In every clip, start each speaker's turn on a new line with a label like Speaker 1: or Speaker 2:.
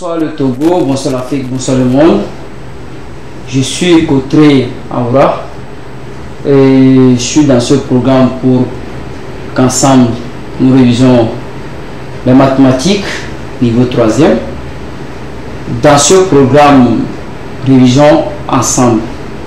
Speaker 1: Bonsoir le Togo, bonsoir l'Afrique, bonsoir le monde. Je suis Kotré Aura et je suis dans ce programme pour qu'ensemble nous révisons les mathématiques niveau 3e. Dans ce programme, révision ensemble.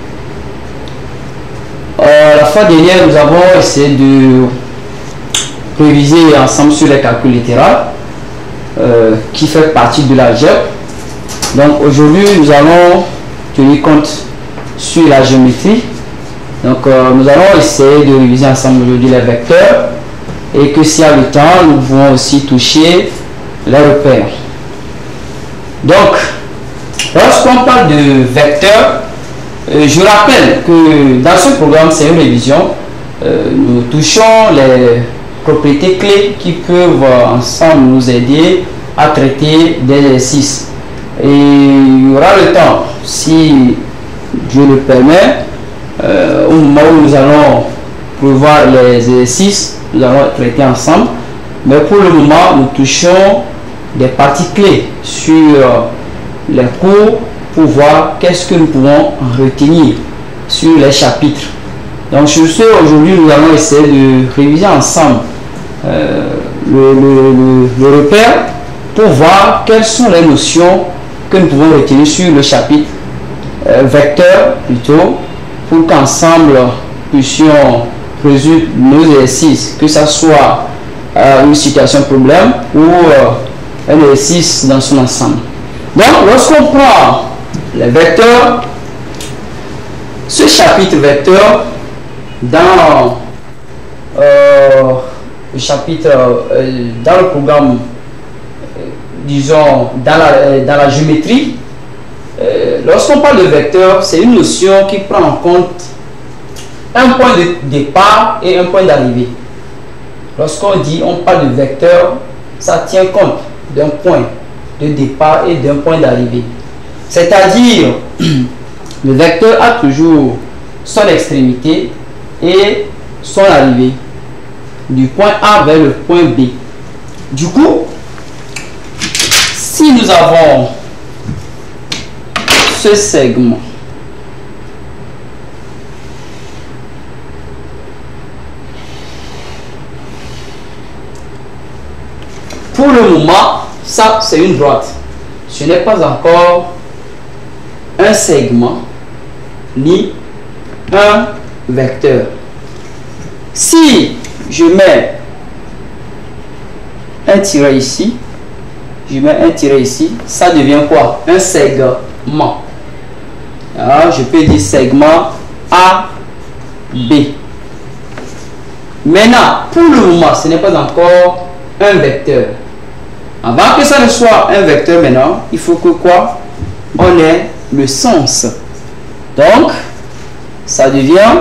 Speaker 1: La fois dernière, nous avons essayé de réviser ensemble sur les calculs littéraux qui fait partie de l'algèbre. Donc aujourd'hui, nous allons tenir compte sur la géométrie. Donc nous allons essayer de réviser ensemble aujourd'hui les vecteurs et que s'il y a le temps, nous pouvons aussi toucher les repères. Donc, lorsqu'on parle de vecteurs, je rappelle que dans ce programme, c'est une révision. Nous touchons les propriétés clés qui peuvent ensemble nous aider à traiter des exercices. Et il y aura le temps, si Dieu le permet, au moment où nous allons prévoir les exercices, nous allons traiter ensemble. Mais pour le moment, nous touchons des parties clés sur les cours pour voir qu'est-ce que nous pouvons retenir sur les chapitres. Donc sur ce, aujourd'hui, nous allons essayer de réviser ensemble le repère pour voir quelles sont les notions que nous pouvons retenir sur le chapitre vecteur plutôt, pour qu'ensemble puissions résoudre nos exercices, que ce soit une situation problème ou un exercice dans son ensemble. Donc lorsqu'on prend les vecteurs, ce chapitre vecteur dans le chapitre dans le programme, disons dans la géométrie, lorsqu'on parle de vecteur, c'est une notion qui prend en compte un point de départ et un point d'arrivée. Lorsqu'on dit on parle de vecteur, ça tient compte d'un point de départ et d'un point d'arrivée. C'est-à-dire, le vecteur a toujours son extrémité et son arrivée, du point A vers le point B. Du coup, si nous avons ce segment pour le moment, ça c'est une droite, ce n'est pas encore un segment ni un vecteur. Si je mets un tiret ici, ça devient quoi? Un segment. Alors, je peux dire segment A, B. Maintenant, pour le moment, ce n'est pas encore un vecteur. Avant que ça ne soit un vecteur maintenant, il faut que quoi? On ait le sens. Donc, ça devient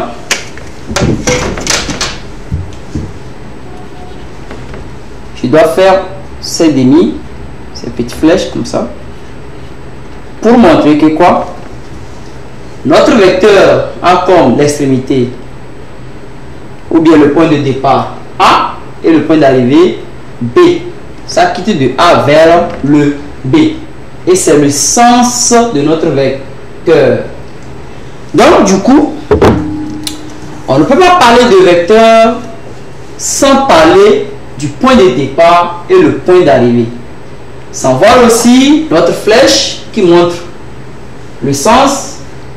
Speaker 1: je dois faire ces demi, ces petites flèches comme ça, pour montrer que quoi? Notre vecteur a comme l'extrémité ou bien le point de départ A et le point d'arrivée B. Ça quitte de A vers le B. Et c'est le sens de notre vecteur. Donc, du coup, on ne peut pas parler de vecteur sans parler du point de départ et le point d'arrivée. Sans voir aussi notre flèche qui montre le sens.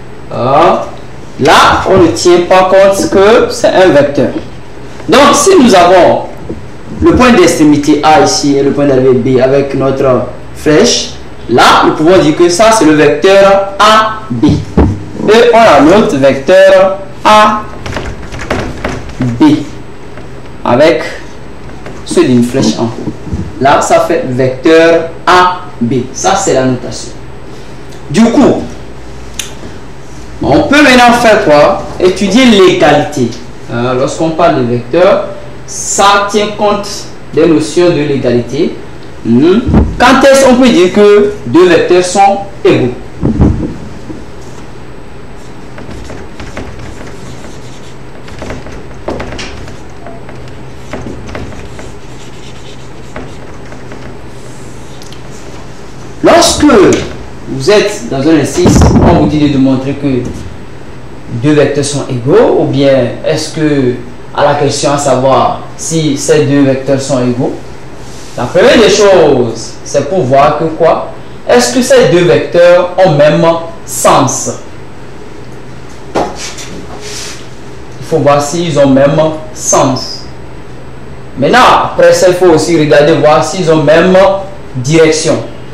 Speaker 1: Là, on ne tient pas compte que c'est un vecteur. Donc, si nous avons le point d'extrémité A ici et le point d'arrivée B avec notre flèche, là, nous pouvons dire que ça, c'est le vecteur AB. Et on a notre vecteur AB avec ceux d'une flèche en haut. Là, ça fait vecteur AB. Ça, c'est la notation. Du coup, on peut maintenant faire quoi? Étudier l'égalité. Lorsqu'on parle de vecteur, ça tient compte des notions de l'égalité. Quand est-ce qu'on peut dire que deux vecteurs sont égaux? lorsque vous êtes dans un exercice, on vous dit de montrer que deux vecteurs sont égaux, ou bien est-ce que, à la question à savoir si ces deux vecteurs sont égaux, la première des choses, c'est pour voir que quoi? Est-ce que ces deux vecteurs ont même sens? Il faut voir s'ils ont même sens. Maintenant, après ça, il faut aussi regarder, voir s'ils ont même direction.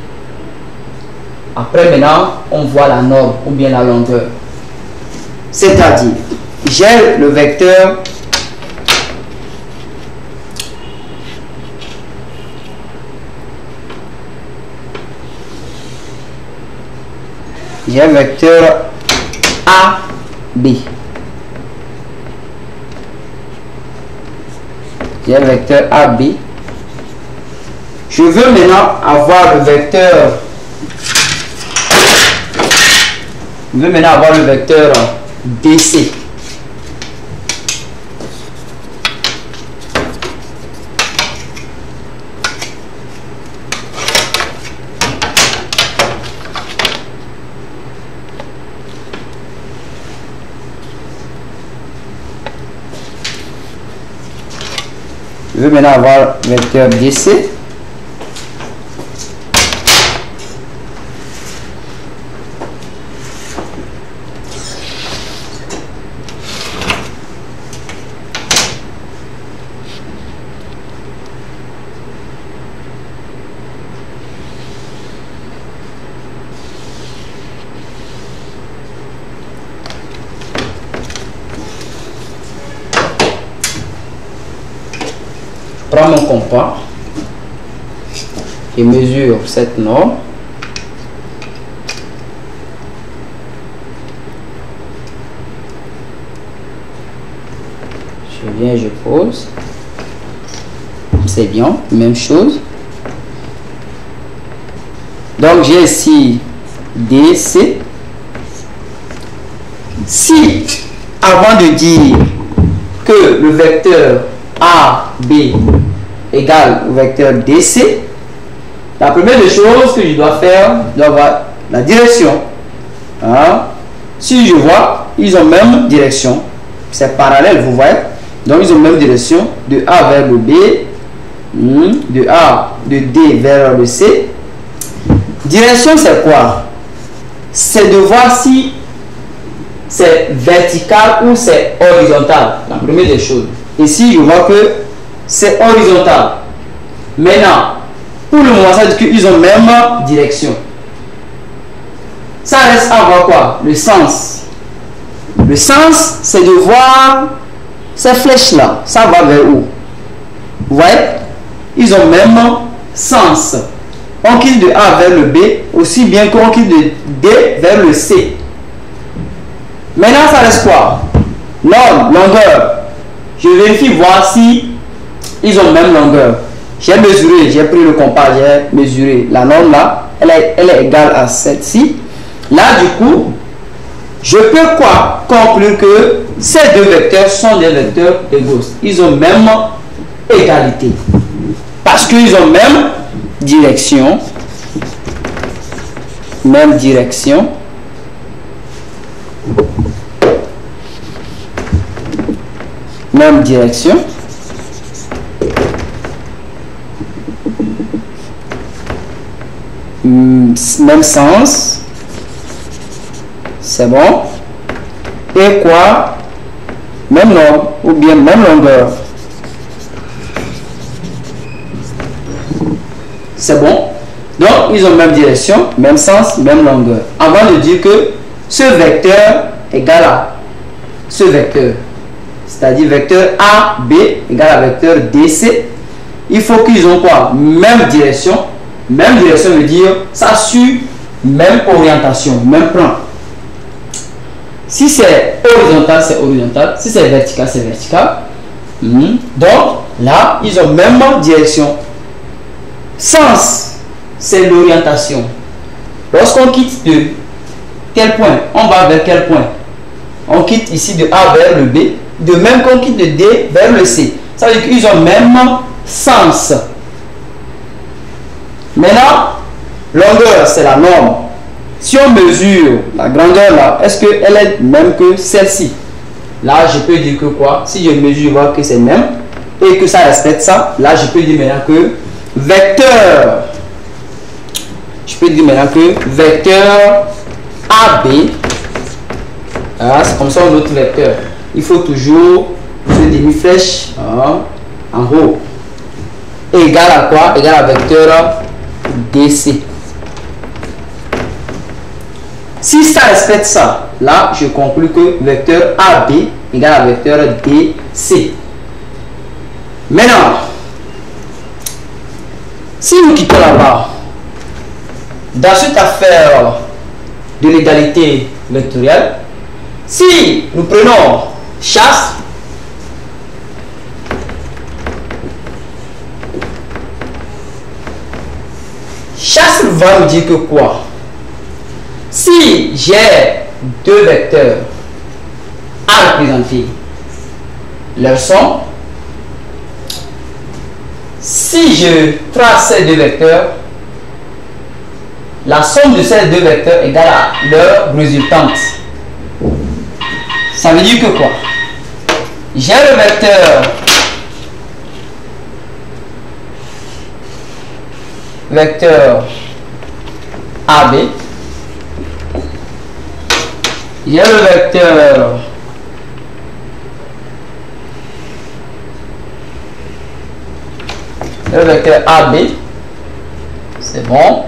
Speaker 1: Après, maintenant, on voit la norme ou bien la longueur. C'est-à-dire, j'ai le vecteur AB. J'ai un vecteur AB. Je veux maintenant avoir le vecteur. Je veux maintenant avoir le vecteur DC. Je veux maintenant avoir le vecteur DC. Je prends mon compas et mesure cette norme. Je viens, je pose. C'est bien, même chose. Donc j'ai ici DC. Si, avant de dire que le vecteur AB égale au vecteur DC, la première des choses que je dois faire, je dois avoir la direction. Hein? Si je vois, ils ont même direction. C'est parallèle, vous voyez. Donc ils ont même direction de A vers le B, de D vers le C. Direction, c'est quoi? C'est de voir si c'est vertical ou c'est horizontal. La première des choses. Ici, je vois que c'est horizontal. Maintenant, pour le moment, ça veut dire qu'ils ont même direction. Ça reste à voir quoi? Le sens. Le sens, c'est de voir ces flèches-là. Ça va vers où? Vous voyez? Ils ont même sens. On quitte de A vers le B, aussi bien qu'on quitte de D vers le C. Maintenant, ça reste quoi? Norme, longueur. Je vérifie voir si ils ont même longueur. J'ai mesuré, j'ai pris le compas, j'ai mesuré la norme là, elle est égale à celle-ci. Là, du coup, je peux quoi? Conclure que ces deux vecteurs sont des vecteurs égaux. Ils ont même égalité. Parce qu'ils ont même direction. Même direction. Même direction. Même sens. C'est bon. Et quoi? Même norme ou bien même longueur. C'est bon. Donc, ils ont même direction, même sens, même longueur. Avant de dire que ce vecteur égale à ce vecteur, c'est-à-dire vecteur AB égale à vecteur DC, il faut qu'ils ont quoi? Même direction. Même direction veut dire ça suit même orientation, même plan. Si c'est horizontal, c'est horizontal. Si c'est vertical, c'est vertical. Donc, là, ils ont même direction. Sens, c'est l'orientation. Lorsqu'on quitte de quel point, on va vers quel point? On quitte ici de A vers le B. De même qu'on quitte de D vers le C. Ça veut dire qu'ils ont même sens. Maintenant, longueur, c'est la norme. Si on mesure la grandeur là, est-ce qu'elle est même que celle-ci? Là, je peux dire que quoi? Si je mesure, voir que c'est même et que ça respecte ça, là, je peux dire maintenant que vecteur. Je peux dire maintenant que vecteur AB, c'est comme ça un autre vecteur. Il faut toujours une demi-flèche en haut. Égal à quoi? Égal à vecteur DC. Si ça respecte ça, là, je conclus que vecteur AB égale à vecteur DC. Maintenant, si nous quittons là-bas, dans cette affaire de l'égalité vectorielle, si nous prenons chasse, chasse va nous dire que quoi? Si j'ai deux vecteurs à représenter, leur somme, si je trace ces deux vecteurs, la somme de ces deux vecteurs égale à leur résultante. Ça veut dire que quoi? J'ai le vecteur AB, j'ai le vecteur AB, c'est bon.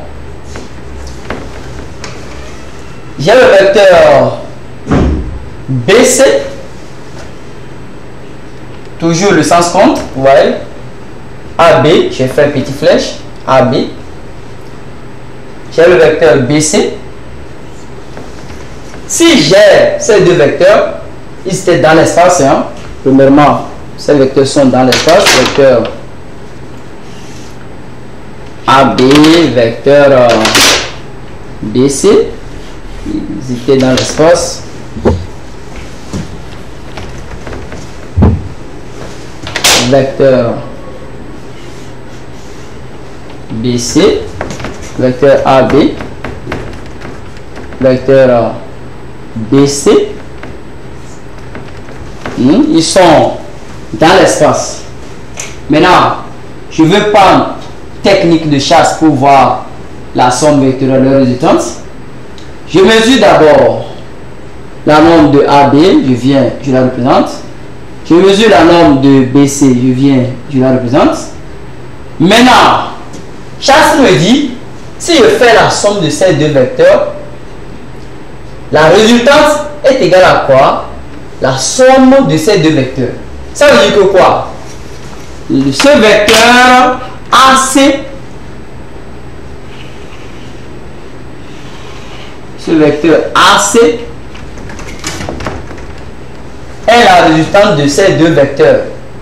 Speaker 1: J'ai le vecteur BC, toujours le sens compte, vous voyez. AB, j'ai fait une petite flèche, AB. J'ai le vecteur BC. Si j'ai ces deux vecteurs, ils étaient dans l'espace. Premièrement, ces vecteurs sont dans l'espace. Vecteur AB, vecteur BC. Ils étaient dans l'espace. Vecteur BC, vecteur AB, vecteur BC. Ils sont dans l'espace. Maintenant, je veux prendre technique de chasse pour voir la somme vectorielle de résultante. Je mesure d'abord la norme de AB, je la représente. Je mesure la norme de BC, je la représente. Maintenant, chasse me dit, si je fais la somme de ces deux vecteurs, la résultante est égale à quoi? La somme de ces deux vecteurs. Ça veut dire que quoi? Ce vecteur AC, est la résultante de ces deux vecteurs.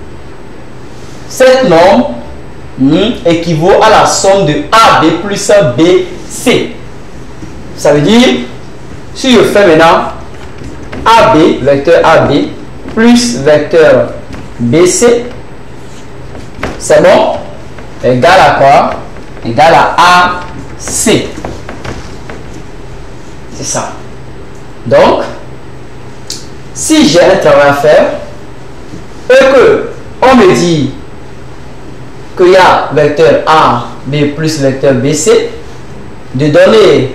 Speaker 1: Cette norme équivaut à la somme de AB plus BC. Ça veut dire, si je fais maintenant AB, vecteur AB, plus vecteur BC, c'est bon, égal à quoi? Égal à AC. C'est ça. Donc, si j'ai un travail à faire, et que on me dit qu'il y a vecteur AB plus vecteur BC, de donner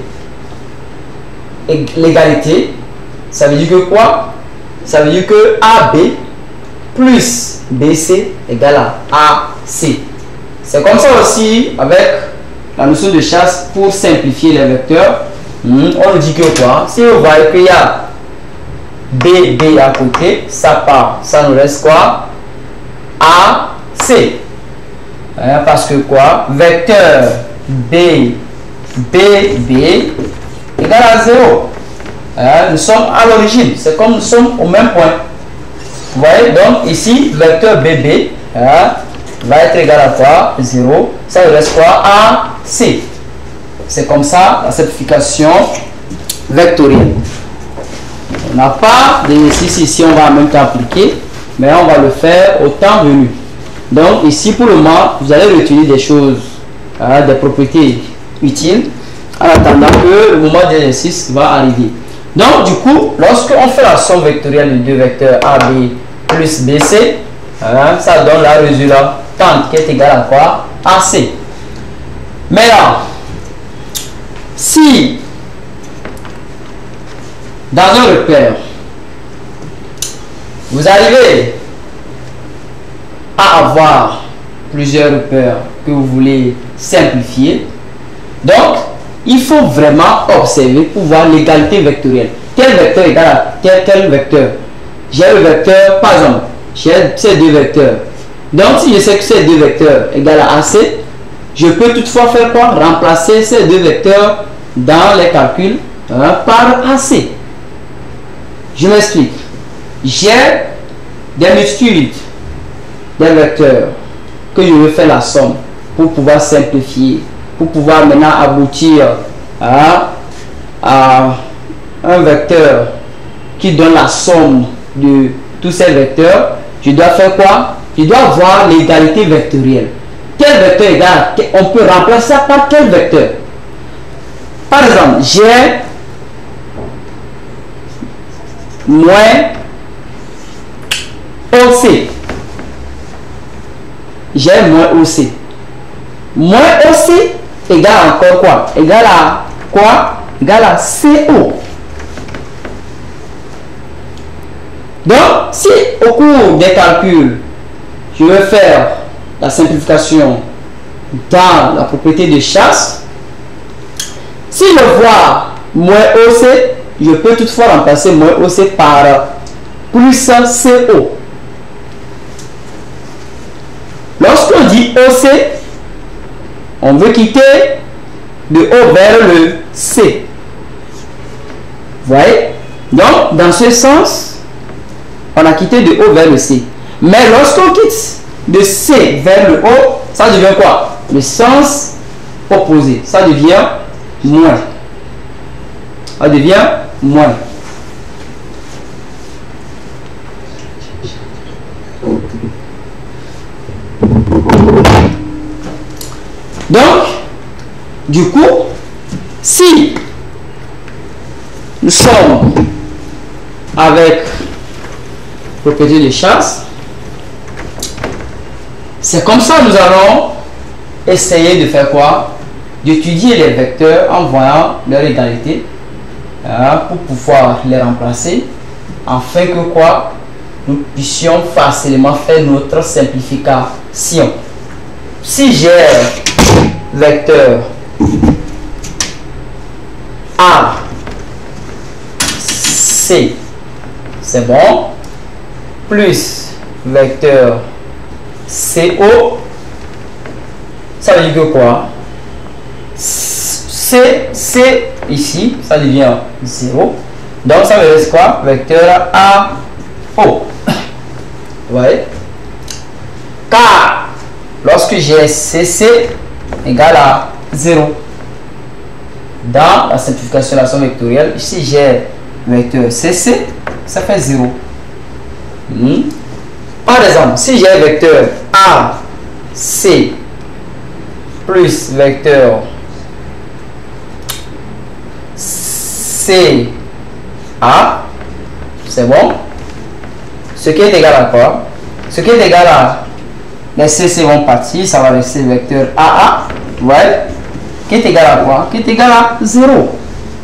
Speaker 1: l'égalité, ça veut dire que quoi? Ça veut dire que AB plus BC égale à AC. C'est comme ça aussi avec la notion de chasse pour simplifier les vecteurs. On nous dit que quoi? Si vous voyez qu'il y a BB à côté, ça part, ça nous reste quoi? AC. Parce que quoi? Vecteur BB égale à 0. Nous sommes à l'origine, c'est comme nous sommes au même point. Vous voyez, donc ici, vecteur BB va être égal à quoi? 0. Ça nous reste quoi? AC. C'est comme ça la simplification vectorielle. On n'a pas d'exercice ici, on va en même temps appliquer, mais on va le faire au temps venu. Donc ici pour le moment, vous allez retenir des choses, des propriétés utiles. en attendant que le moment d'exercice va arriver. Donc, du coup, lorsque on fait la somme vectorielle de deux vecteurs AB plus BC, ça donne la résultante qui est égale à quoi? AC. Maintenant, si dans un repère, vous arrivez à avoir plusieurs repères que vous voulez simplifier, donc il faut vraiment observer pour voir l'égalité vectorielle. Quel vecteur égale à quel vecteur? J'ai le vecteur, par exemple, j'ai ces deux vecteurs. Donc si je sais que ces deux vecteurs égale à AC, je peux toutefois faire quoi? Remplacer ces deux vecteurs dans les calculs par AC. Je m'explique. J'ai des multitudes des vecteurs que je veux faire la somme pour pouvoir simplifier, pour pouvoir maintenant aboutir à un vecteur qui donne la somme de tous ces vecteurs. Je dois faire quoi? Je dois avoir l'égalité vectorielle. Quel vecteur égal? On peut remplacer ça par quel vecteur? Par exemple, j'ai moins OC. J'ai moins OC. Moins OC égale encore quoi? Égale à quoi? Égale à CO. Donc, si au cours des calculs, je veux faire la simplification dans la propriété de chasse, si je vois moins OC, je peux toutefois remplacer moins OC par plus CO. Lorsqu'on dit OC, on veut quitter de O vers le C. Vous voyez? Donc, dans ce sens, on a quitté de O vers le C. Mais lorsqu'on quitte de C vers le O, ça devient quoi? Le sens opposé. Ça devient moins. Ça devient moins. Donc, du coup, si nous sommes avec propriété de chasse, c'est comme ça que nous allons essayer de faire quoi? D'étudier les vecteurs en voyant leur égalité pour pouvoir les remplacer afin que quoi? Nous puissions facilement faire notre simplification. Si j'ai vecteur A, C, c'est bon, plus vecteur CO, ça veut dire que quoi? C ici, ça devient 0. Donc ça veut dire quoi? Vecteur AO. Vous voyez? Car lorsque j'ai CC égale à 0. Dans la simplification de la somme vectorielle, ici j'ai vecteur CC, ça fait 0. Par exemple, si j'ai vecteur AC plus vecteur CA, c'est bon. Ce qui est égal à quoi? Ce qui est égal à les CC vont partir, ça va rester vecteur AA, ouais, qui est égal à quoi? Qui est égal à 0.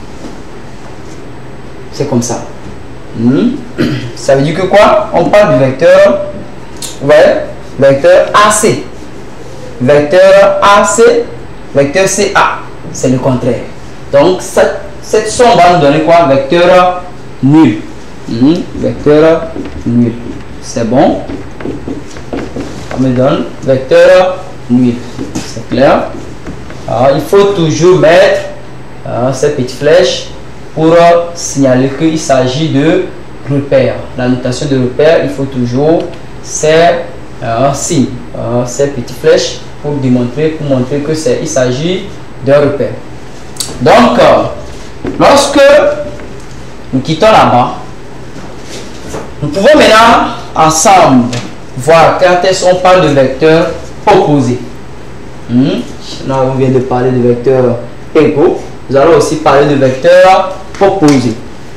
Speaker 1: C'est comme ça. Ça veut dire que quoi? On parle du vecteur, ouais, vecteur AC. Vecteur AC, vecteur CA. C'est le contraire. Donc, cette somme va nous donner quoi? Vecteur nul. Vecteur nul. C'est bon? On me donne vecteur nul. C'est clair? Alors, il faut toujours mettre ces petites flèches pour signaler qu'il s'agit de repère. La notation de repère, il faut toujours ces signes, ces petites flèches pour montrer que il s'agit d'un repère. Donc, lorsque nous quittons là-bas, nous pouvons maintenant ensemble voir quand est-ce qu'on parle de vecteurs opposés. Là, on vient de parler de vecteurs égaux. nous allons aussi parler de vecteurs opposés.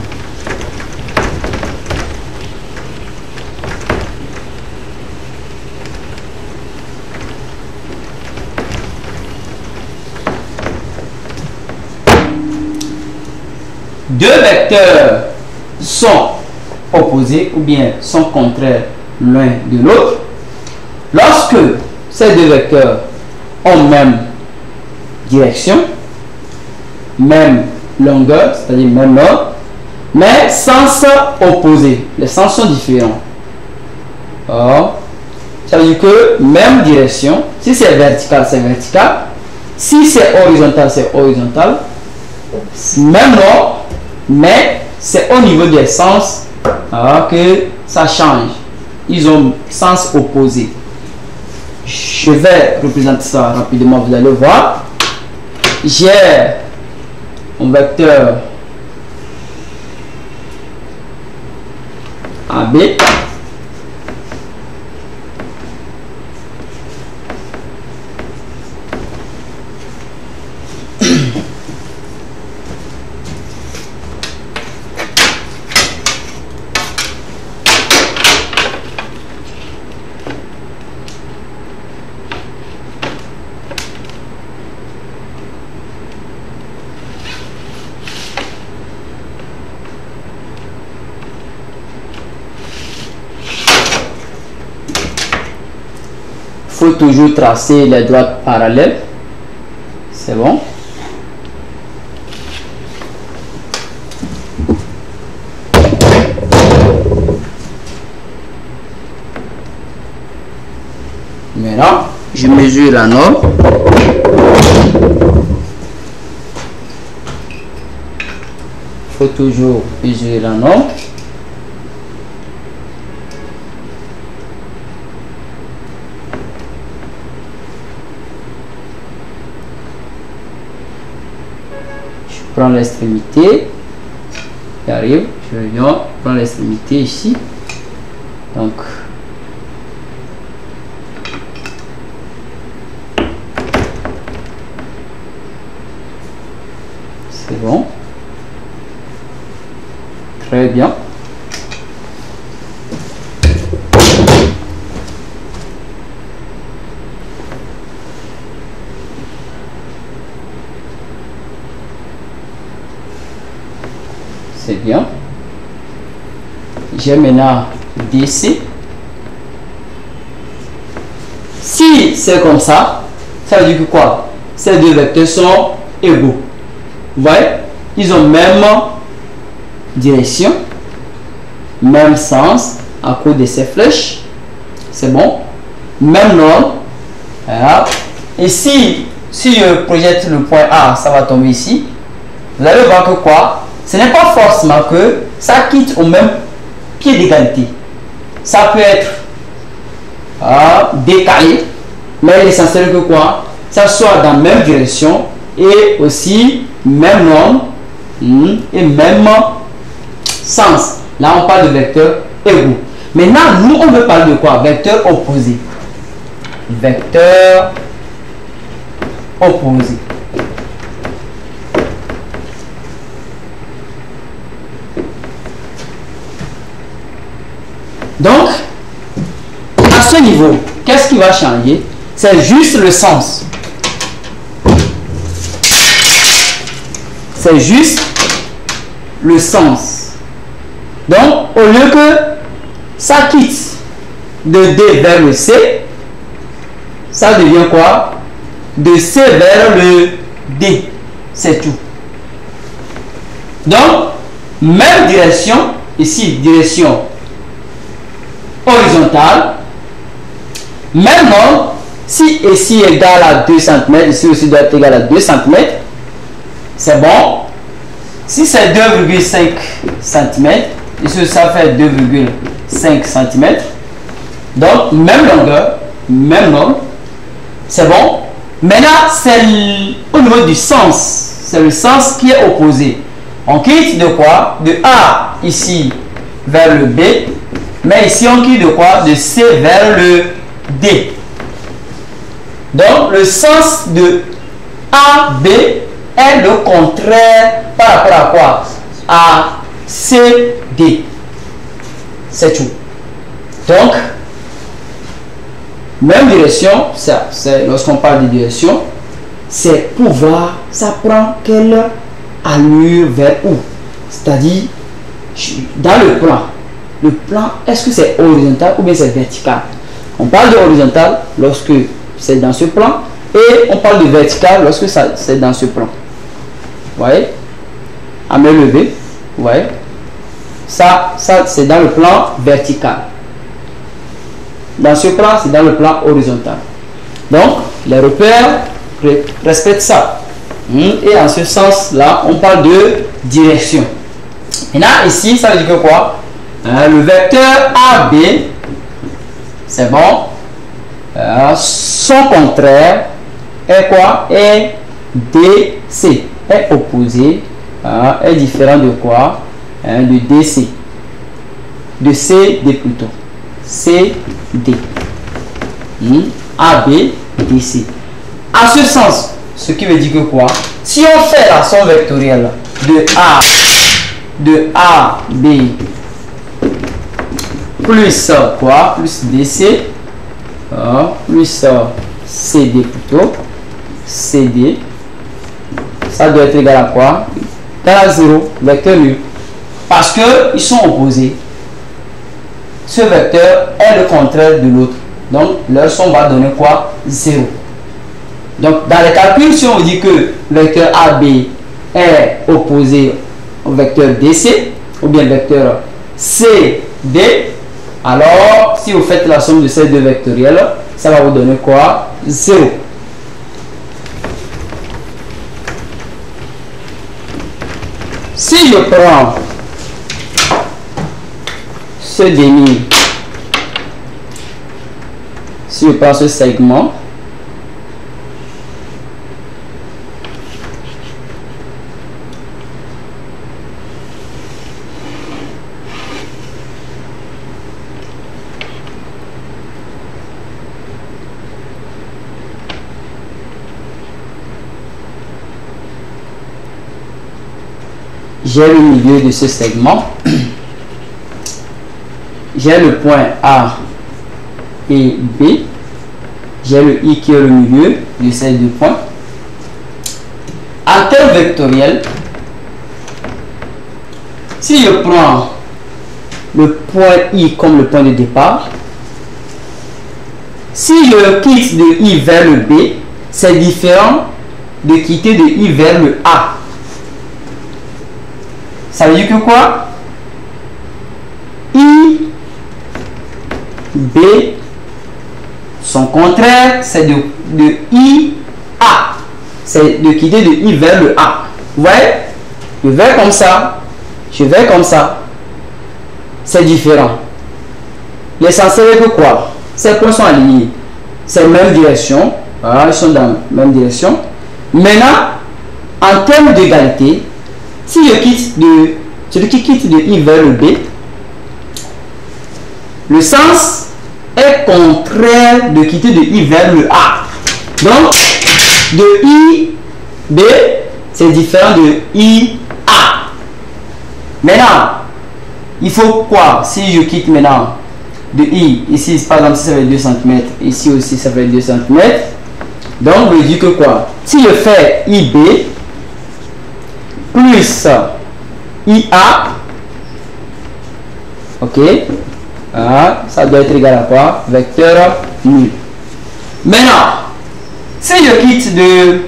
Speaker 1: Deux vecteurs sont opposés ou bien sont contraires l'un de l'autre lorsque ces deux vecteurs ont même direction, même longueur, c'est-à-dire même ordre, mais sens opposé. Les sens sont différents. Or, ça veut dire que même direction, si c'est vertical, c'est vertical. Si c'est horizontal, c'est horizontal. Même ordre, mais c'est au niveau des sens que ça change. Ils ont sens opposé. Je vais représenter ça rapidement, vous allez voir. J'ai un vecteur AB faut toujours tracer les droites parallèles. C'est bon. Maintenant, je mesure la norme. Faut toujours mesurer la norme. Je prends l'extrémité, j'arrive, je viens prendre l'extrémité ici, donc c'est bon, très bien. C'est bien. J'ai maintenant DC. Si c'est comme ça, ça veut dire que quoi? Ces deux vecteurs sont égaux. Vous voyez? Ils ont même direction, même sens à cause de ces flèches. C'est bon. Même norme. Voilà. Et si je projette le point A, ça va tomber ici. Vous allez voir que quoi? Ce n'est pas forcément que ça quitte au même pied d'égalité. Ça peut être décalé, mais l'essentiel que quoi? Ça soit dans la même direction et aussi même norme et même sens. Là, on parle de vecteurs égaux. Maintenant, nous, on veut parler de quoi? Vecteurs opposés. Vecteurs opposés. Donc, à ce niveau, qu'est-ce qui va changer? C'est juste le sens. C'est juste le sens. Donc, au lieu que ça quitte de D vers le C, ça devient quoi? De C vers le D. C'est tout. Donc, même direction, ici, direction horizontale, même nombre, si ici est égal à 2 cm, ici aussi doit être égal à 2 cm, c'est bon. Si c'est 2,5 cm, ici ça fait 2,5 cm, donc même longueur, même nombre, c'est bon. Maintenant, c'est au niveau du sens, c'est le sens qui est opposé. On quitte de quoi? De A ici vers le B. Mais ici, on quitte de quoi? De C vers le D. Donc, le sens de AB est le contraire par rapport à quoi? À CD. C'est tout. Donc, même direction, c'est lorsqu'on parle de direction, c'est pour voir, ça prend quelle allure vers où. C'est-à-dire, dans le plan, est-ce que c'est horizontal ou bien c'est vertical? On parle de horizontal lorsque c'est dans ce plan et on parle de vertical lorsque c'est dans ce plan. Vous voyez? À main levée, vous voyez? Ça c'est dans le plan vertical. Dans ce plan, c'est dans le plan horizontal. Donc, les repères respectent ça. Et en ce sens-là, on parle de direction. Maintenant, ici, ça veut dire que quoi? Le vecteur AB, c'est bon. Son contraire est quoi? Est DC. Est opposé, est différent de quoi? De DC. De CD plutôt. CD. AB, DC. En ce sens, ce qui veut dire que quoi? Si on fait la somme vectorielle de AB plus quoi? Plus DC plus CD plutôt. CD. Ça doit être égal à quoi? Égal à 0, vecteur nul. Parce qu'ils sont opposés. Ce vecteur est le contraire de l'autre. Donc, leur somme va donner quoi? 0. Donc, dans les calculs, si on dit que le vecteur AB est opposé au vecteur DC, ou bien vecteur CD, alors, si vous faites la somme de ces deux vectoriels, ça va vous donner quoi? 0. Si je prends ce demi, si je prends ce segment, j'ai le milieu de ce segment, j'ai le point A et B, j'ai le I qui est le milieu de ces deux points. En termes vectoriels, si je prends le point I comme le point de départ, si je quitte de I vers le B, c'est différent de quitter de I vers le A. Ça veut dire que quoi? I, B, son contraire, c'est de I, A. C'est de quitter de I vers le A. Vous voyez? Je vais comme ça. Je vais comme ça. C'est différent. L'essentiel est que quoi? Ces points sont alignés. C'est la même direction. Voilà, ils sont dans la même direction. Maintenant, en termes d'égalité, si je quitte celui qui quitte de I vers le B, le sens est contraire de quitter de I vers le A. Donc, de I, B, c'est différent de I, A. Maintenant, il faut quoi? Si je quitte maintenant de I, ici par exemple, ça fait 2 cm, ici aussi ça fait 2 cm. Donc, je dis que quoi? Si je fais IB plus IA, ok, ça doit être égal à quoi? Vecteur nul. Maintenant, si je quitte de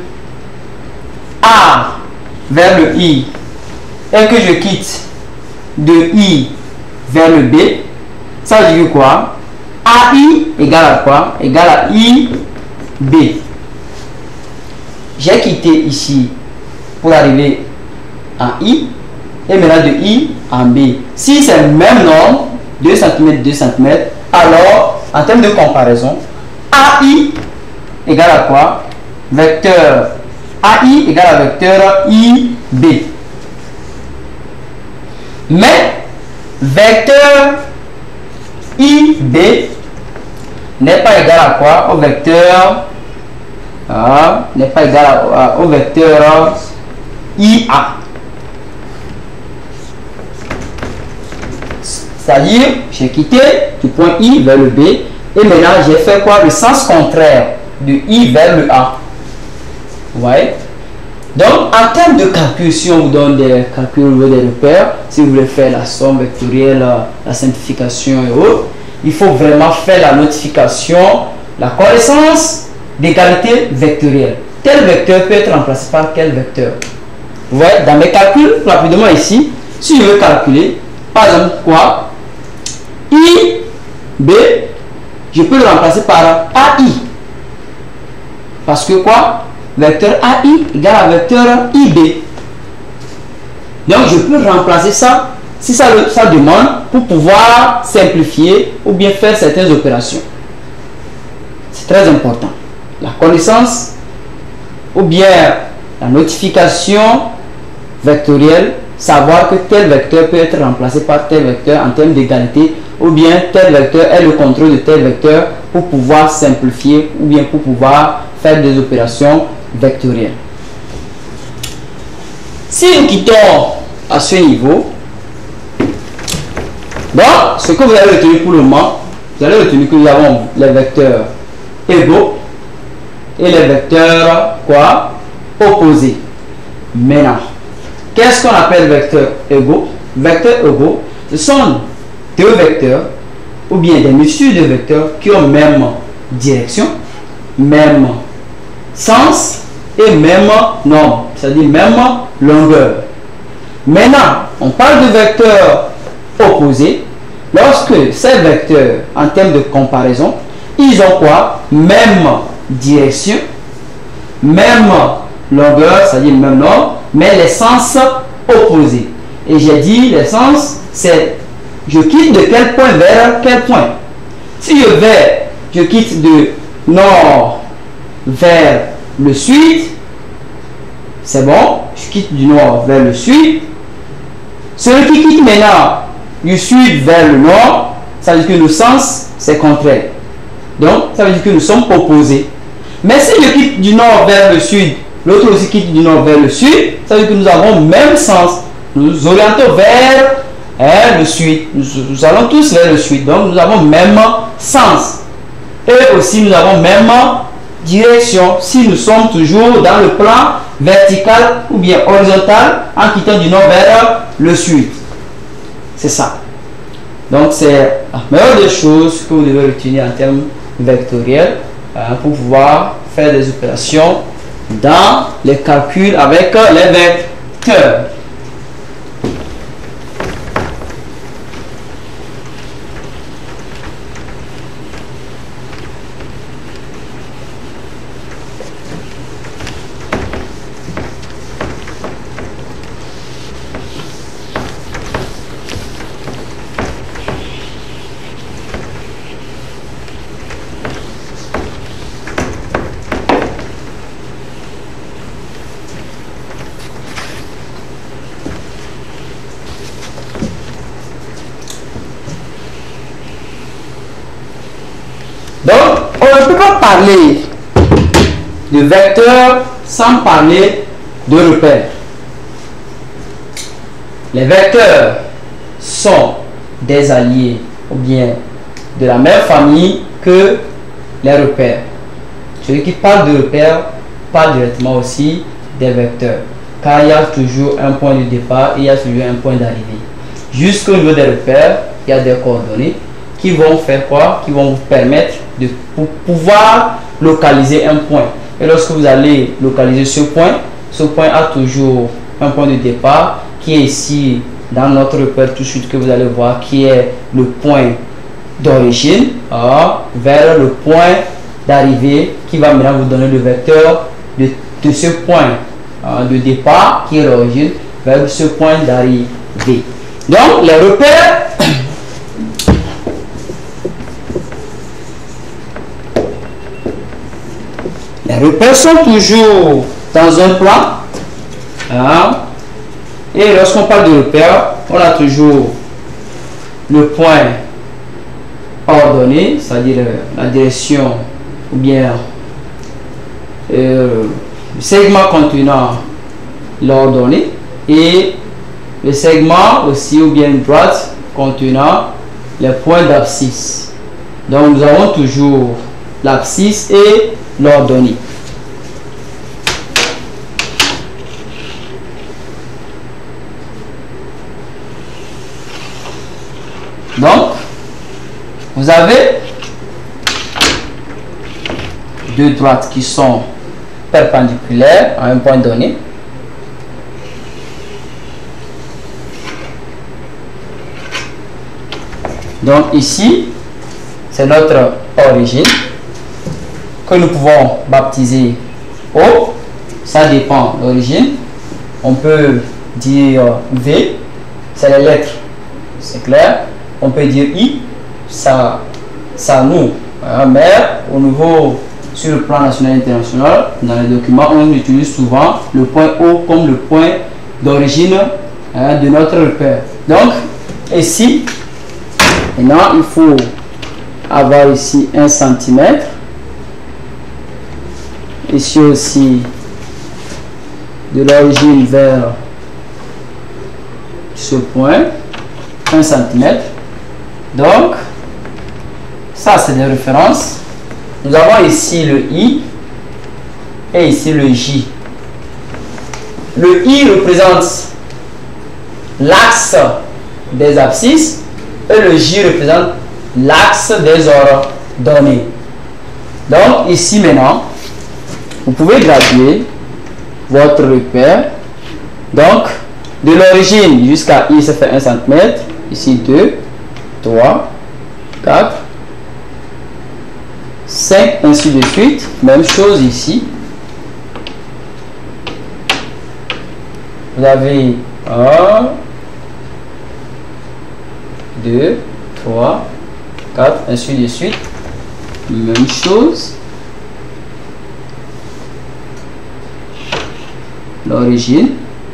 Speaker 1: A vers le I et que je quitte de I vers le B, ça veut dire quoi? AI égale à quoi? Égale à IB. J'ai quitté ici pour arriver en I et maintenant de I en B. Si c'est le même nombre, 2 cm, 2 cm, alors en termes de comparaison, AI égale à quoi? Vecteur AI égale à vecteur IB. Mais vecteur IB n'est pas égal à quoi? Au vecteur n'est pas égal au vecteur IA. C'est-à-dire, j'ai quitté du point I vers le B et maintenant j'ai fait quoi? Le sens contraire de I vers le A. Vous voyez? Donc, en termes de calcul, si on vous donne des calculs au niveau des repères, si vous voulez faire la somme vectorielle, la simplification et autres, il faut vraiment faire la notification, la connaissance d'égalité vectorielle. Tel vecteur peut être remplacé par quel vecteur? Vous voyez, dans mes calculs, rapidement ici, si je veux calculer, par exemple, quoi? I, B, je peux le remplacer par AI. Parce que quoi? Vecteur AI égale à vecteur IB. Donc, je peux remplacer ça, si ça demande, pour pouvoir simplifier ou bien faire certaines opérations. C'est très important. La connaissance ou bien la notification vectorielle, savoir que tel vecteur peut être remplacé par tel vecteur en termes d'égalité, ou bien tel vecteur est le contrôle de tel vecteur pour pouvoir simplifier ou bien pour pouvoir faire des opérations vectorielles. Si nous quittons à ce niveau, donc ce que vous allez retenir pour le moment, vous allez retenir que nous avons les vecteurs égaux et les vecteurs quoi? Opposés. Maintenant, qu'est-ce qu'on appelle vecteurs égaux? Vecteurs égaux, ce sont deux vecteurs ou bien des mixtures de vecteurs qui ont même direction, même sens et même norme, c'est-à-dire même longueur. Maintenant, on parle de vecteurs opposés lorsque ces vecteurs, en termes de comparaison, ils ont quoi? Même direction, même longueur, c'est-à-dire même norme, mais les sens opposés. Et j'ai dit, les sens, c'est je quitte de quel point vers quel point. Si je quitte de nord vers le sud, c'est bon, je quitte du nord vers le sud. Celui qui quitte maintenant du sud vers le nord, ça veut dire que le sens, c'est contraire. Donc, ça veut dire que nous sommes opposés. Mais si je quitte du nord vers le sud, l'autre aussi quitte du nord vers le sud, ça veut dire que nous avons le même sens. Nous nous orientons vers le sud. Nous allons tous vers le sud. Donc, nous avons le même sens. Et aussi, nous avons même direction. Si nous sommes toujours dans le plan vertical ou bien horizontal en quittant du nord vers le sud. C'est ça. Donc, c'est la meilleure des choses que vous devez retenir en termes vectoriels pour pouvoir faire des opérations dans les calculs avec les vecteurs. Donc, on ne peut pas parler de vecteurs sans parler de repères. Les vecteurs sont des alliés ou bien de la même famille que les repères. Celui qui parle de repères parle directement aussi des vecteurs, car il y a toujours un point de départ et il y a toujours un point d'arrivée. Jusqu'au niveau des repères, il y a des coordonnées qui vont faire quoi? Qui vont vous permettre de pouvoir localiser un point. Et lorsque vous allez localiser ce point a toujours un point de départ qui est ici dans notre repère tout de suite que vous allez voir, qui est le point d'origine vers le point d'arrivée qui va maintenant vous donner le vecteur de ce point de départ qui est l'origine vers ce point d'arrivée. Donc les repères sont toujours dans un plan. Et lorsqu'on parle de repère, on a toujours le point ordonné, c'est-à-dire la direction ou bien le segment contenant l'ordonnée et le segment aussi ou bien une droite contenant les points d'abscisse. Donc nous avons toujours l'abscisse et l'ordonnée. Donc vous avez deux droites qui sont perpendiculaires à un point donné. Donc ici, c'est notre origine que nous pouvons baptiser O. Ça dépend de l'origine. On peut dire V, c'est les lettres, c'est clair. On peut dire I, ça nous. Mais au niveau, sur le plan national et international, dans les documents, on utilise souvent le point O comme le point d'origine de notre repère. Donc, ici, maintenant, il faut avoir ici 1 cm. Ici aussi, de l'origine vers ce point, 1 cm. Donc, ça c'est des références. Nous avons ici le I et ici le J. Le I représente l'axe des abscisses et le J représente l'axe des ordonnées. Donc ici maintenant, vous pouvez graduer votre repère. Donc de l'origine jusqu'à I, ça fait 1 cm. Ici 2, 3, 4, 5, ainsi de suite. Même chose ici. Vous avez 1, 2, 3, 4, ainsi de suite. Même chose. L'origine.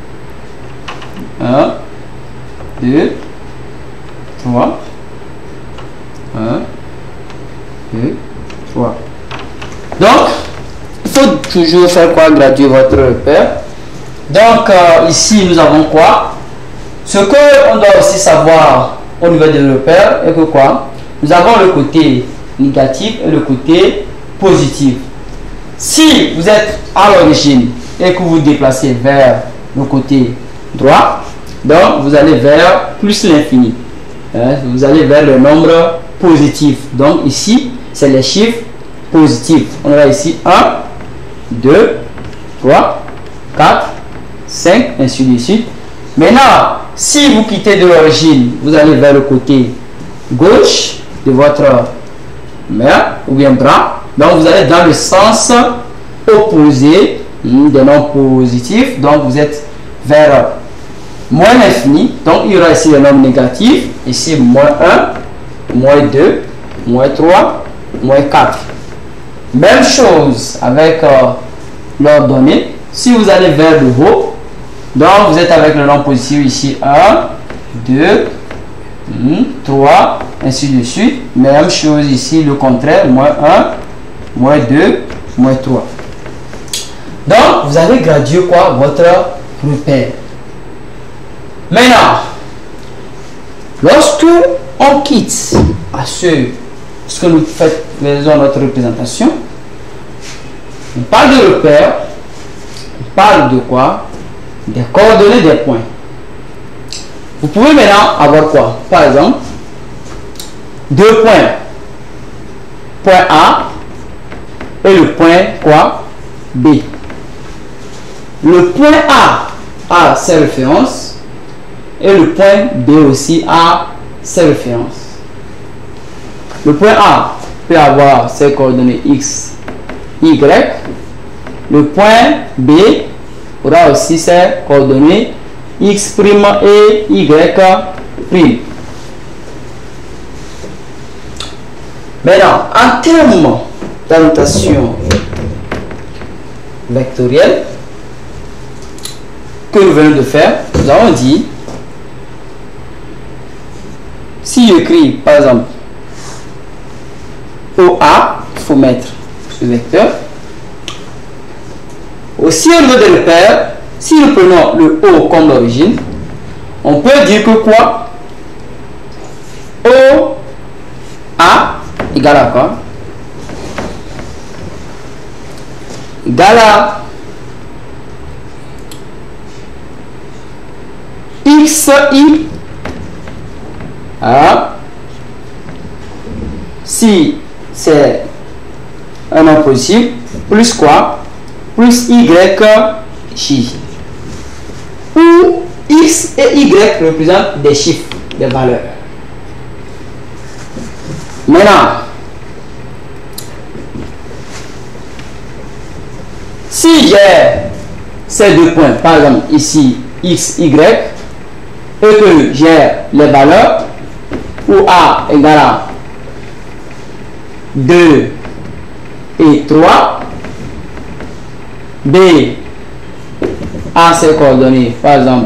Speaker 1: 1, 2, 3. 1, 2, 3. Donc, il faut toujours faire quoi? Graduer votre repère. Donc, ici, nous avons quoi? Ce qu'on doit aussi savoir au niveau des repères est que quoi? Nous avons le côté négatif et le côté positif. Si vous êtes à l'origine et que vous vous déplacez vers le côté droit, donc vous allez vers plus l'infini. Vous allez vers le nombre positif. Donc ici, c'est les chiffres positifs. On a ici 1, 2, 3, 4, 5, ainsi de suite. Maintenant, si vous quittez de l'origine, vous allez vers le côté gauche de votre main ou bien bras. Donc vous allez dans le sens opposé des nombres positifs. Donc vous êtes vers moins l'infini. Donc il y aura ici les nombres négatifs. Ici moins 1, moins 2, moins 3, moins 4. Même chose avec l'ordonnée. Si vous allez vers le haut, donc vous êtes avec le nombre positif ici 1, 2, 3, ainsi de suite. Même chose ici, le contraire, moins 1, moins 2, moins 3. Donc, vous allez graduer quoi? Votre repère. Maintenant, lorsque on quitte à ce que nous faisons notre représentation, on parle de repère, on parle de quoi? Des coordonnées des points. Vous pouvez maintenant avoir quoi? Par exemple, deux points. Point A et le point quoi? B. Le point A a ses références et le point B aussi a ses références. Le point A peut avoir ses coordonnées X, Y. Le point B aura aussi ses coordonnées X' et Y'. Maintenant, en termes d'annotation vectorielle que nous venons de faire, nous avons dit, si j'écris par exemple OA, il faut mettre ce vecteur. Aussi au niveau des repères, Si nous prenons le O comme l'origine, on peut dire que quoi? O A égale à quoi? Égale à XI. Ah. Si c'est un nom possible, plus quoi? Plus YJ. Où X et Y représentent des chiffres, des valeurs. Maintenant, si j'ai ces deux points, par exemple ici X, Y, et que j'ai les valeurs où A égale à 2 et 3, B a ses coordonnées, par exemple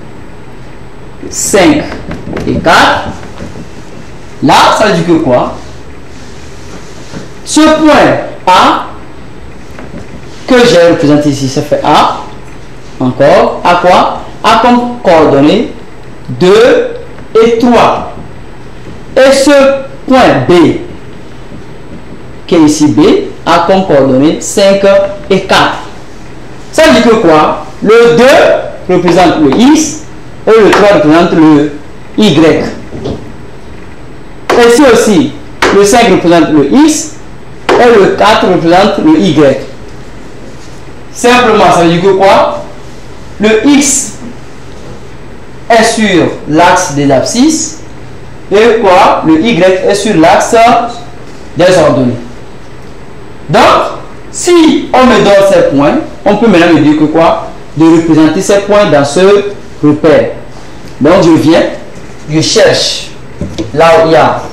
Speaker 1: 5 et 4, là ça veut dire que quoi? Ce point A que j'ai représenté ici, ça fait A, encore, à quoi? A comme coordonnées 2 et 3. Et ce point B, qui est ici B, a comme coordonnées 5 et 4. Ça veut dire que quoi? Le 2 représente le X et le 3 représente le Y. Ici aussi, le 5 représente le X et le 4 représente le Y. Simplement, ça veut dire que quoi? Le X est sur l'axe des abscisses et quoi? Le Y est sur l'axe des ordonnées. Donc, si on me donne ces points, on peut maintenant me dire que quoi? De représenter ces points dans ce repère. Donc, je viens, je cherche là où il y a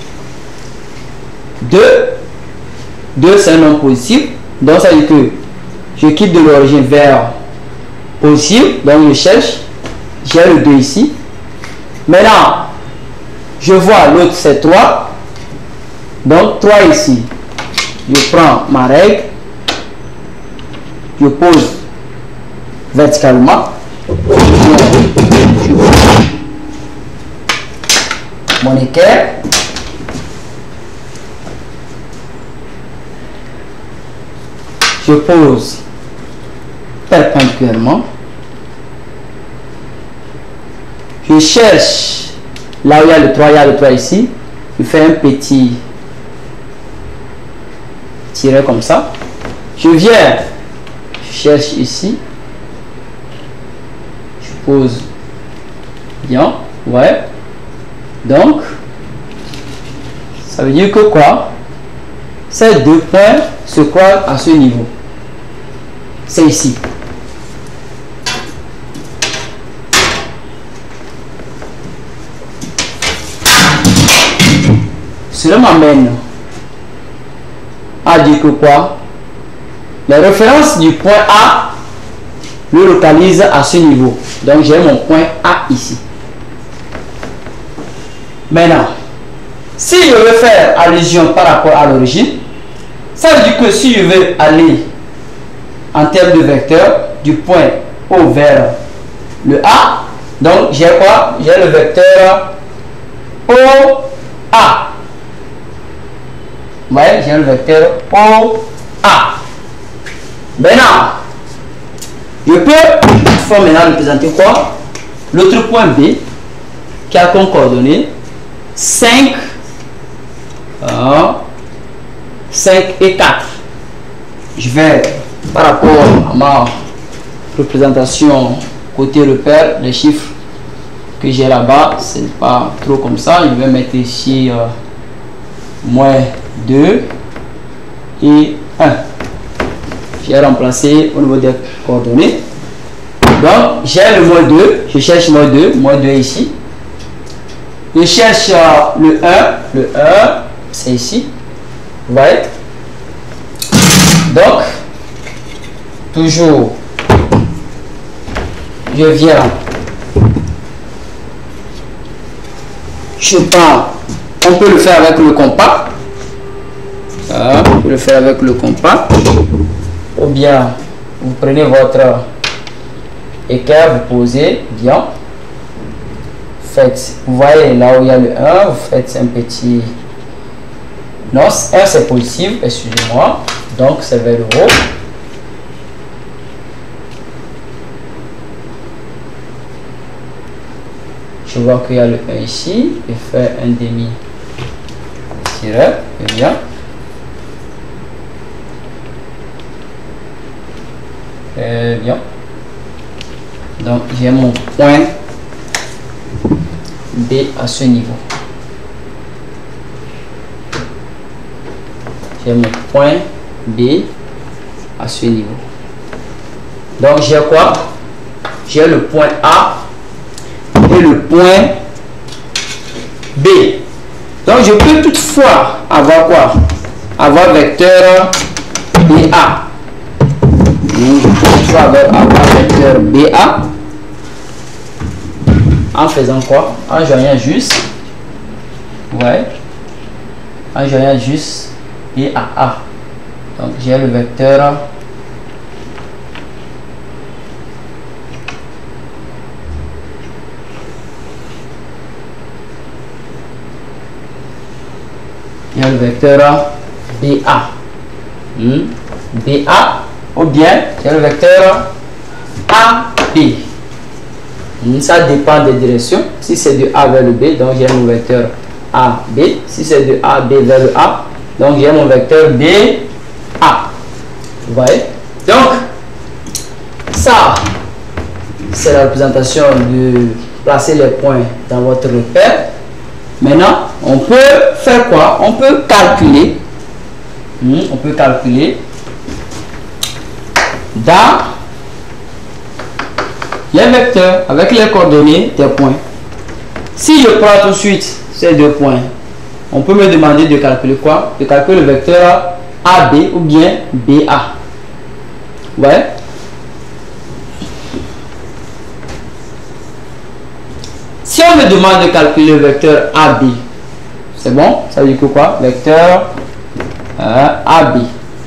Speaker 1: 2 c'est un nombre positif. Donc, ça veut dire que je quitte de l'origine vers positif. Donc, je cherche, j'ai le 2 ici. Maintenant, je vois l'autre c'est 3. Donc, 3 ici. Je prends ma règle, je pose verticalement, je pose mon équerre, je pose perpendiculairement, je cherche là où il y a le 3 ici, je fais un petit tirer comme ça, je viens, je cherche ici, je pose bien, ouais, donc ça veut dire que quoi? Ces deux points se croisent à ce niveau, c'est ici. Cela m'amène à dire que quoi? Les références du point A le localisent à ce niveau. Donc j'ai mon point A ici. Maintenant, si je veux faire allusion par rapport à l'origine, ça veut dire que si je veux aller en termes de vecteur du point O vers le A, donc j'ai quoi? J'ai le vecteur OA. Ouais, j'ai le vecteur OA. Maintenant, je peux maintenant représenter quoi? L'autre point B qui a comme coordonnée 5, 5 et 4. Je vais, par rapport à ma représentation côté repère, les chiffres que j'ai là-bas, c'est pas trop comme ça. Je vais mettre ici moins 2 et 1. J'ai remplacé au niveau des coordonnées. Donc, j'ai le moins 2. Je cherche moins 2 ici. Je cherche le 1. Le 1, c'est ici. Vous voyez? Donc, toujours, je viens. Je prends. On peut le faire avec le compas. On peut le faire avec le compas. Ou bien, vous prenez votre équerre, vous posez bien. Faites, vous voyez là où il y a le 1, vous faites un petit... Non, 1 c'est positif, excusez-moi. Donc c'est vers le haut. Je vois qu'il y a le 1 ici. Je fais un demi tiret, bien. Bien. Donc j'ai mon point B à ce niveau. J'ai mon point B à ce niveau. Donc j'ai quoi? J'ai le point A et le point B. Donc je peux toutefois avoir quoi? Avoir vecteur BA. Je peux toutefois avoir vecteur BA en faisant quoi? En joignant juste. Ouais. En joignant juste et A. Donc j'ai le vecteur BA. BA ou bien j'ai le vecteur AB. Ça dépend des directions. Si c'est de A vers le B, donc j'ai mon vecteur AB. Si c'est de AB vers le A, donc j'ai mon vecteur BA. Vous voyez? Donc, ça, c'est la représentation de placer les points dans votre repère. Maintenant, on peut faire quoi? On peut calculer. On peut calculer dans les vecteurs avec les coordonnées des points. Si je prends tout de suite ces deux points, on peut me demander de calculer quoi? De calculer le vecteur AB ou bien BA. Ouais. Si on me demande de calculer le vecteur AB, c'est bon? Ça veut dire que quoi? Vecteur AB.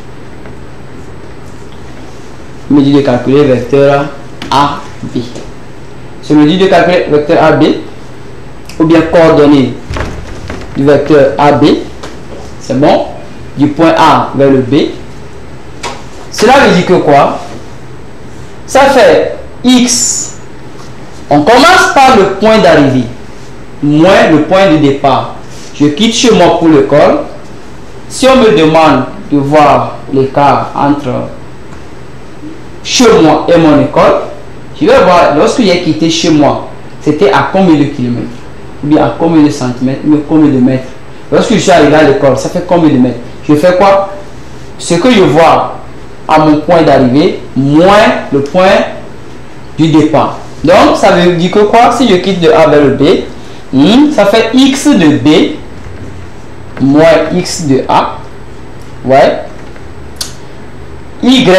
Speaker 1: On me dit de calculer le vecteur AB. Si on me dit de calculer le vecteur AB, ou bien coordonnées du vecteur AB, c'est bon? Du point A vers le B. Cela veut dire que quoi? Ça fait X. On commence par le point d'arrivée, moins le point de départ. Je quitte chez moi pour l'école. Si on me demande de voir l'écart entre chez moi et mon école, je vais voir, lorsque j'ai quitté chez moi, c'était à combien de kilomètres, ou bien à combien de centimètres, ou combien de mètres. Lorsque je suis arrivé à l'école, ça fait combien de mètres? Je fais quoi? Ce que je vois à mon point d'arrivée, moins le point du départ. Donc, ça veut dire que quoi? Si je quitte de A vers le B, ça fait X de B moins X de A. Ouais. Y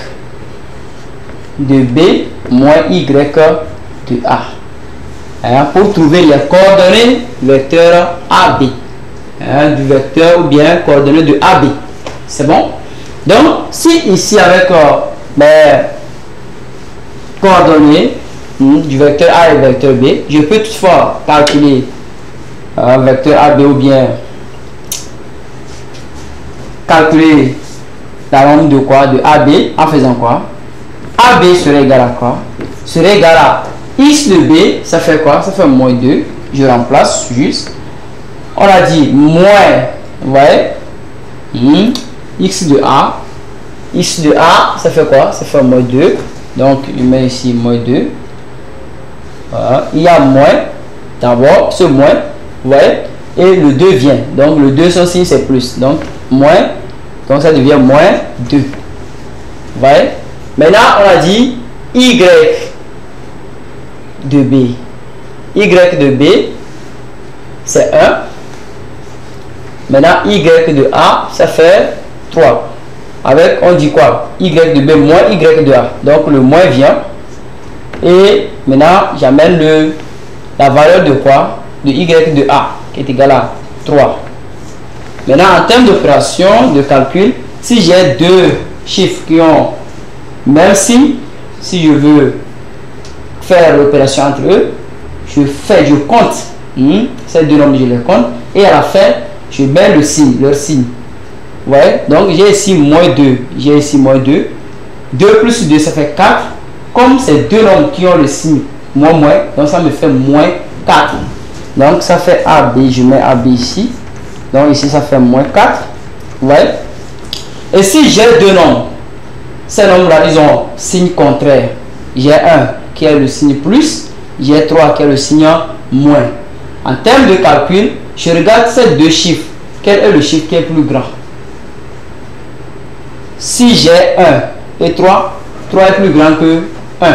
Speaker 1: de B moins Y de A. Hein, pour trouver les coordonnées vecteur AB. Hein, du vecteur ou bien coordonnées de AB. C'est bon? Donc, si ici avec les coordonnées du vecteur A et vecteur B, je peux toutefois calculer vecteur AB ou bien calculer la norme de quoi? De AB en faisant quoi? AB serait égal à quoi? Serait égal à X de B, ça fait quoi? Ça fait moins 2. Je remplace juste. On a dit moins, vous voyez? X de A. X de A, ça fait quoi? Ça fait moins 2. Donc, je mets ici moins 2. Voilà. Il y a moins. D'abord, ce moins, vous voyez? Et le 2 vient. Donc, le 2, son signe, c'est plus. Donc, moins. Donc, ça devient moins 2. Vous voyez? Maintenant, on a dit Y de B. Y de B, c'est 1. Maintenant, Y de A, ça fait 3. Avec, on dit quoi? Y de B moins Y de A. Donc, le moins vient. Et maintenant, j'amène la valeur de quoi? De Y de A, qui est égal à 3. Maintenant, en termes d'opération, de calcul, si j'ai deux chiffres qui ont même signe, si je veux faire l'opération entre eux, je compte ces deux nombres, je les compte, et à la fin, je mets le signe, leur signe. Vous voyez? Donc j'ai ici moins 2, j'ai ici moins 2. 2 plus 2, ça fait 4. Comme c'est deux nombres qui ont le signe moins, donc ça me fait moins 4. Donc ça fait AB, je mets AB ici. Donc ici, ça fait moins 4. Vous voyez? Et si j'ai deux nombres, ces nombres-là, ils ont signe contraire. J'ai 1 qui est le signe plus, j'ai 3 qui est le signe moins. En termes de calcul, je regarde ces deux chiffres. Quel est le chiffre qui est plus grand? Si j'ai 1 et 3, 3 est plus grand que 1.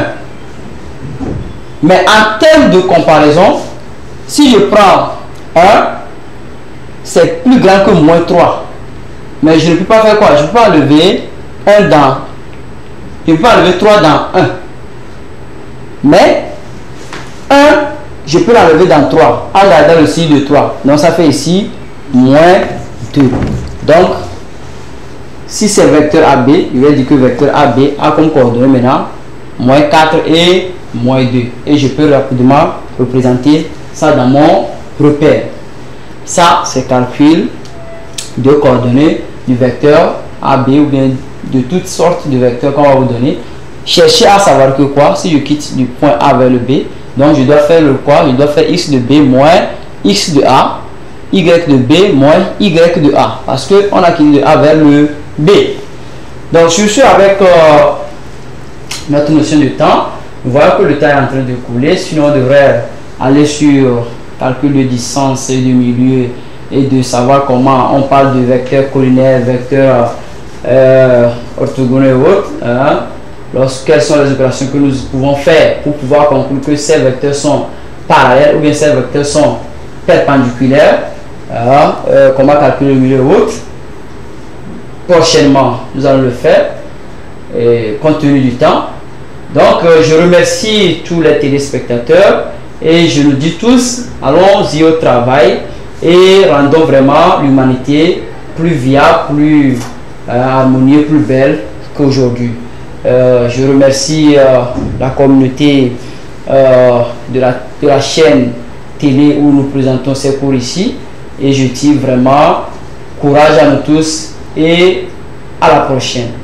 Speaker 1: Mais en termes de comparaison, si je prends 1, c'est plus grand que moins 3. Mais je ne peux pas faire quoi? Je ne peux pas enlever 1 dans... Je ne peux pas enlever 3 dans 1. Mais 1, je peux l'enlever dans 3 en gardant le signe de 3. Donc ça fait ici moins 2. Donc, si c'est vecteur AB, je vais dire que vecteur AB a comme coordonnée maintenant moins 4 et moins 2. Et je peux rapidement représenter ça dans mon repère. Ça, c'est calcul de coordonnées du vecteur AB ou bien de toutes sortes de vecteurs qu'on va vous donner. Cherchez à savoir que quoi? Si je quitte du point A vers le B, donc je dois faire le quoi? Je dois faire x de B moins x de A, y de B moins y de A. Parce qu'on a quitté de A vers le B. Donc je suis avec notre notion de temps. Vous voyez que le temps est en train de couler. Sinon on devrait aller sur calcul de distance et de milieu et de savoir comment on parle de vecteurs collinaires, vecteurs orthogonaux et autres. Quelles sont les opérations que nous pouvons faire pour pouvoir conclure que ces vecteurs sont parallèles ou bien ces vecteurs sont perpendiculaires. Comment calculer le milieu et autres. Prochainement, nous allons le faire compte tenu du temps. Donc, je remercie tous les téléspectateurs et je nous dis tous, allons-y au travail et rendons vraiment l'humanité plus viable, plus harmonieuse, plus belle qu'aujourd'hui. Je remercie la communauté de la chaîne télé où nous présentons ces cours ici et je dis vraiment courage à nous tous et à la prochaine.